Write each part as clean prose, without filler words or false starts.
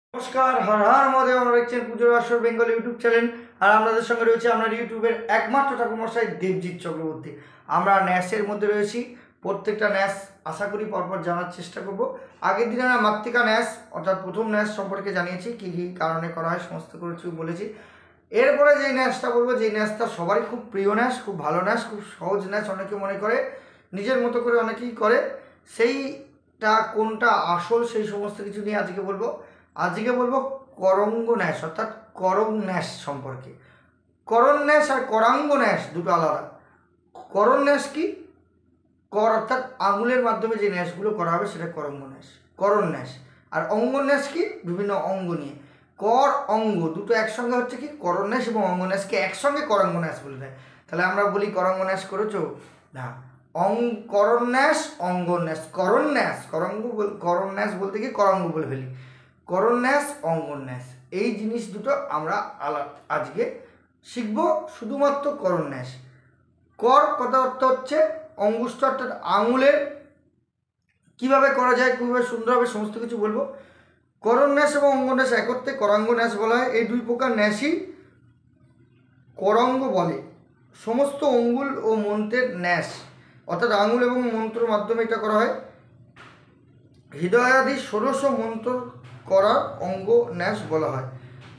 নমস্কার, হর হর মহাদেব। আমরা দেখছেন পুজোর আসর বেঙ্গল ইউটিউব চ্যানেল। আর আমাদের সঙ্গে রয়েছে আপনার ইউটিউবের একমাত্র ঠাকুরমশাই দেবজিৎ চক্রবর্তী। আমরা ন্যাসের মধ্যে রয়েছি। প্রত্যেকটা ন্যাস আশা করি পরপর জানার চেষ্টা করব। আগের দিনে আমরা মাতৃকা ন্যাস অর্থাৎ প্রথম ন্যাস সম্পর্কে জানিয়েছি, কী কী কারণে করা হয় সমস্ত কিছু বলেছি। এরপরে যেই ন্যাসটা বলবো, যেই ন্যাসটা সবারই খুব প্রিয় ন্যাস, খুব ভালো ন্যাস, খুব সহজ ন্যাস, অনেকে মনে করে নিজের মতো করে অনেকেই করে, সেইটা কোনটা আসল সেই সমস্ত কিছু নিয়ে আজকে বলবো। আজকে বলবো করঙ্গ ন্যাস অর্থাৎ করং ন্যাস সম্পর্কে। করণ ন্যাস আর করাঙ্গ ন্যাস দুটো আলাদা। করণ ন্যাস কি? কর অর্থাৎ আঙুলের মাধ্যমে যে ন্যাসগুলো করা হবে সেটা করঙ্গ ন্যাস, করণ ন্যাস। আর অঙ্গ ন্যাস কি? বিভিন্ন অঙ্গ নিয়ে। কর অঙ্গ দুটো একসঙ্গে হচ্ছে কি করণ ন্যাস, এবং অঙ্গ ন্যাসকে একসঙ্গে করাঙ্গ ন্যাস বলে দেয়। তাহলে আমরা বলি করাঙ্গ ন্যাস করেছো না, করণ ন্যাস অঙ্গ ন্যাস, করণ ন্যাস করণ ন্যাস বলতে কি করাঙ্গ বলে ফেলি। করণ ন্যাস অঙ্গন ন্যাস এই জিনিস দুটো আমরা আজকে শিখব, শুধুমাত্র করণ ন্যাস। কর কথা অর্থ হচ্ছে অঙ্গুষ্ঠ অর্থাৎ আঙুলের কীভাবে করা যায়, কীভাবে সুন্দরভাবে সমস্ত কিছু বলবো। করণ ন্যাস এবং অঙ্গ ন্যাস একত্রে করাঙ্গ ন্যাস বলা হয়। এই দুই প্রকার ন্যাসই করাঙ্গ বলে। সমস্ত অঙ্গুল ও মন্ত্রের ন্যাস অর্থাৎ আঙুল এবং মন্ত্রের মাধ্যমে এটা করা হয়। হৃদয়াদি ষোড়শ মন্ত্র করার অঙ্গ ন্যাস বলা হয়।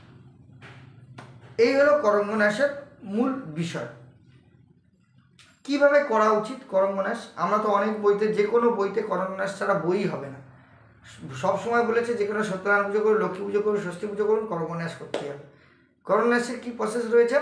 এই হলো করঙ্গ ন্যাসের মূল বিষয়। কিভাবে করা উচিত করঙ্গ ন্যাস? আমরা তো অনেক বইতে, যে কোনো বইতে করঙ্গ ন্যাস ছাড়া বই হবে না। সব সময় বলেছে যে কোনো সত্যনারায়ণ পুজো করুন, লক্ষ্মী পুজো করুন, ষষ্ঠী পুজো করুন, করঙ্গ ন্যাস করতেই হবে। করঙ্গ ন্যাসের কী প্রসেস রয়েছে?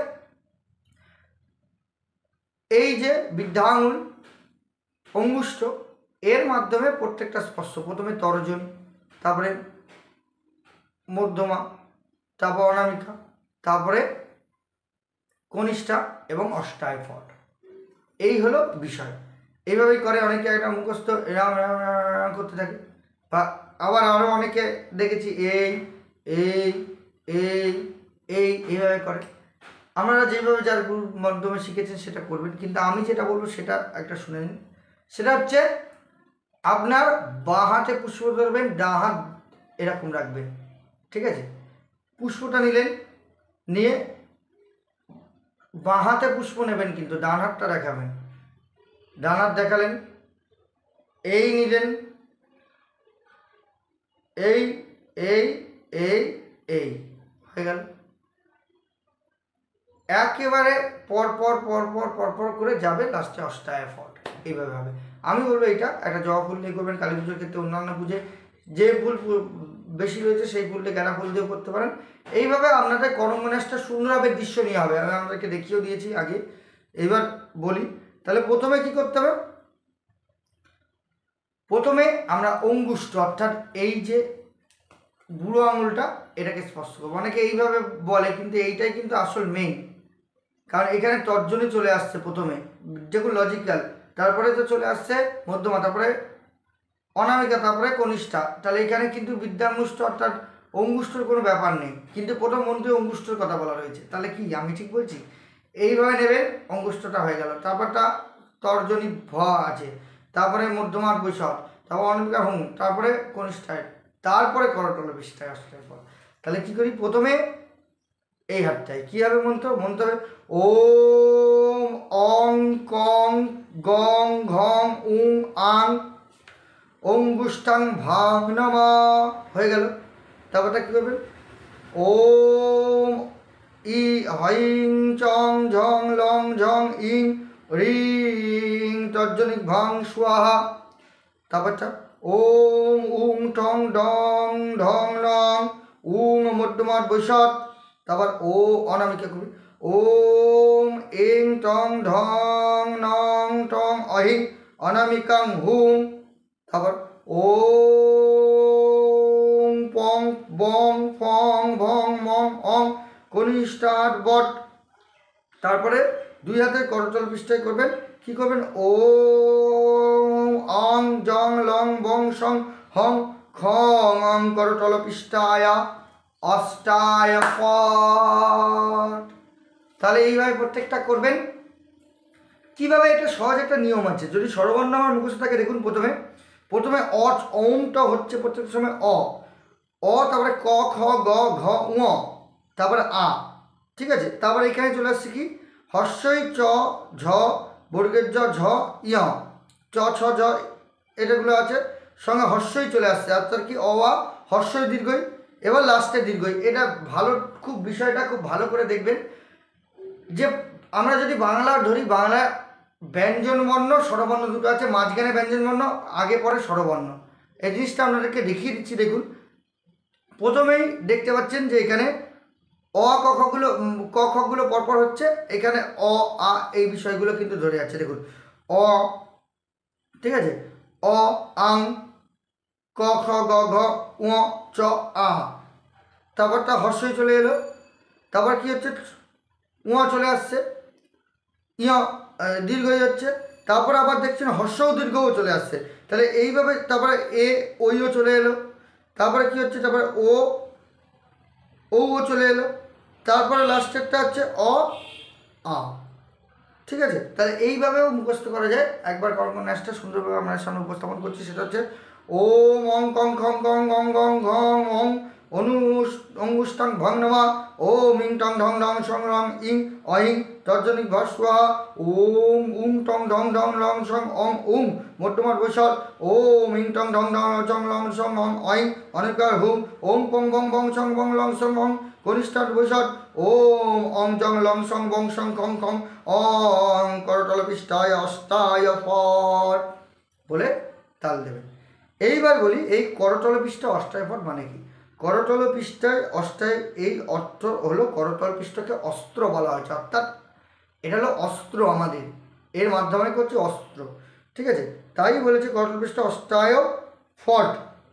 এই যে বৃদ্ধা আঙুল অঙ্গুষ্ঠ, এর মাধ্যমে প্রত্যেকটা স্পর্শ, প্রথমে তর্জনী, তারপরে মধ্যমা, তারপর অনামিকা, তারপরে কনিষ্ঠা এবং অষ্টায় ফট। এই হলো বিষয়। এইভাবেই করে অনেকে, একটা মুখস্থ এরাম করতে থাকে, বা আবার আরও অনেকে দেখেছি এই এই এই এই এইভাবে করে। আপনারা যেভাবে যার মাধ্যমে শিখেছেন সেটা করবেন, কিন্তু আমি যেটা বলবো সেটা একটা শুনে নিন। সেটা হচ্ছে আপনার বাঁ হাতে পুষ্প ধরবেন, ডান হাত এরকম রাখবেন, ঠিক আছে? পুষ্পটা নিলেন, নিয়ে বাঁ হাতে পুষ্প নেবেন, কিন্তু ডান হাতটা দেখাবেন। ডান হাত দেখালেন, এই নিলেন, এই এই এই এই হয়ে গেল। একেবারে পরপর পরপর পরপর করে যাবে, লাস্টে অষ্টায় ফট। এইভাবে হবে। আমি বলবো এটা একটা জবা ফুল দিয়ে করবেন, কালী পুজোর ক্ষেত্রে, অন্যান্য পুজোয় যে ফুল বেশি রয়েছে সেই ফুলটা গাঁদা ফুল দিয়েও করতে পারেন। এইভাবে আপনাদের করঙ্গ ন্যাসটা সুন্দরভাবে দৃশ্য নিয়ে হবে। আমি আপনাদেরকে দেখিয়েও দিয়েছি আগে, এবার বলি। তাহলে প্রথমে কি করতে হবে? প্রথমে আমরা অঙ্গুষ্ঠ অর্থাৎ এই যে বুড়ো আঙুলটা, এটাকে স্পর্শ করবো। অনেকে এইভাবে বলে, কিন্তু এইটাই কিন্তু আসল মেইন, কারণ এখানে তর্জনী চলে আসছে প্রথমে, যেগুলো লজিক্যাল, তারপরে তো চলে আসছে মধ্যমা, তারপরে অনামিকা, তারপরে কনিষ্ঠা। তাহলে এখানে কিন্তু বিদ্যাঙ্গুষ্ঠ অর্থাৎ অঙ্গুষ্ঠর কোনো ব্যাপার নেই, কিন্তু প্রথম মন্ত্রে অঙ্গুষ্ঠর কথা বলা রয়েছে। তাহলে কি আমি ঠিক বলছি? এইভাবে নেবেন, অঙ্গুষ্ঠটা হয়ে গেল। তারপরটা তর্জনী ভ আছে, তারপরে মধ্যমার বৈশক, তারপর অনামিকা হুম, তারপরে কনিষ্ঠায়, তারপরে করতল বিষ্ঠায় অষ্টায় পর। তাহলে কি করি? প্রথমে এই হাতটায় কী হবে মন্ত্র? মন্ত্র হবে ওম অং কং গং ঘং উং আং অঙ্গুষ্ঠাং ভাং নমা, হয়ে গেল। তারপরটা কী করবেন? ওম ই হইং চং ঝং লং ঝং ইং রিং তর্জনিক ভাং স্বাহা। তারপরটা ওম উং টং ডং ঢং লং উং মধ্যমার বৈশট। তারপর ও অনামিকা কবি ওম এং টং ঢং নং টং অহিং অনামিকাং হুং। তারপর ওম পং বং ফং ভং মং অং কনিষ্ঠাট বট। তারপরে দুই হাতের করতল পৃষ্ঠায় করবেন। কি করবেন? ওম অং জং লং বং সং হং খং অং করতল পৃষ্ঠায়া অষ্টায় ফট। তাহলে এইভাবে প্রত্যেকটা করবেন। কিভাবে? এটা সহজ একটা নিয়ম আছে, যদি স্বরবর্ণ আমার মুখস্থ থাকে। দেখুন, প্রথমে ওমটা হচ্ছে প্রত্যেকটা সময় অ, অ, তারপরে ক খ গ ঘ ঙ, তারপরে আ। ঠিক আছে, তারপরে এখানে চলে আসছে কি হর্ষই চ ঝ বর্গের জ ঝ ইয় চ ছ জ, এটাগুলো আছে সঙ্গে হর্ষই চলে আসছে, অর্থাৎ কি অ আ হর্ষই দীর্ঘই, এবার লাস্টে দীর্ঘই। এটা ভালো, খুব বিষয়টা খুব ভালো করে দেখবেন যে আমরা যদি বাংলা ধরি, বাংলা ব্যঞ্জনবর্ণ স্বরবর্ণ দুটো আছে, মাঝখানে ব্যঞ্জনবর্ণ, আগে পরে স্বরবর্ণ। এই জিনিসটা আপনাদেরকে দেখিয়ে দিচ্ছি। দেখুন, প্রথমেই দেখতে পাচ্ছেন যে এখানে অ ক খগুলো পরপর হচ্ছে, এখানে অ আ এই বিষয়গুলো কিন্তু ধরে আছে। দেখুন অ, ঠিক আছে, অ আং, ক খ গ ঘ ঙ চ আ, তারপর তা হর্ষই চলে এলো, তারপর কি হচ্ছে ঙ চলে আসছে, ইয় দীর্ঘ হয়ে যাচ্ছে, তারপর আবার দেখছেন হর্ষও দীর্ঘও চলে আসছে। তাহলে এইভাবে তারপরে এ ওইও চলে এলো, তারপরে কি হচ্ছে, তারপরে ও ও চলে এলো, তারপরে লাস্টেরটা হচ্ছে অ আ। ঠিক আছে, তাহলে এইভাবেও মুখস্থ করা যায়। একবার কর্মন্যাসটা সুন্দরভাবে আমরা সামনে উপস্থাপন করছি, সেটা হচ্ছে ওম অং কং খং গং গং গং ঘং অং অঙ্গুষ্টাং ভং নমা ওম ইং টং ঢং ঢং সং রং ইং অহিং তর্জনিক ভস্বাহা ওম উং টং ঢং ঢং লং সং অং উং মধ্যমার বৈশাল ওম ইং টং ঢং ঢং চং লং সং অং অহিং অনেকার হুম ওম পং গং বং সং বং লং সং অং কনিষ্ঠান বৈশাল ওম অং জং লং সং বং সং খং খং অং করতল পৃষ্ঠায় অষ্টায় ফট বলে তাল দেবেন। এইবার বলি এই করতল পৃষ্ঠা অষ্টায় ফট মানে কি। করতল পৃষ্ঠায় অষ্টায়, এই অর্থ হলো করতল পৃষ্ঠাকে অস্ত্র বলা হয়েছে, অর্থাৎ এটা হলো অস্ত্র, আমাদের এর মাধ্যমে করছে অস্ত্র। ঠিক আছে, তাই বলেছে করতল পৃষ্ঠা অষ্টায় ফট,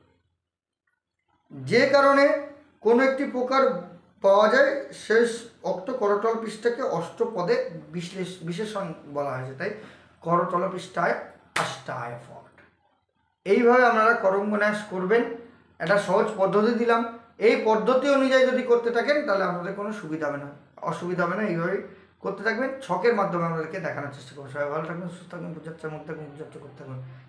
যে কারণে কোনো একটি প্রকার পাওয়া যায় শেষ অক্ত করতল পৃষ্ঠাকে অষ্টপদে বিশেষণ বলা হয়েছে, তাই করতল পৃষ্ঠায় অষ্টায় ফট। এইভাবে আপনারা করঙ্গন্যাস করবেন। একটা সহজ পদ্ধতি দিলাম, এই পদ্ধতি অনুযায়ী যদি করতে থাকেন তাহলে আপনাদের কোনো সুবিধা হবে না, অসুবিধা হবে না। এইভাবেই করতে থাকবেন, ছকের মাধ্যমে আপনাদেরকে দেখানোর চেষ্টা করবেন। সবাই ভালো থাকবেন, সুস্থ থাকবেন, পূজার্চার মুক্ত থাকবেন, পূজার্চা করতে থাকবেন।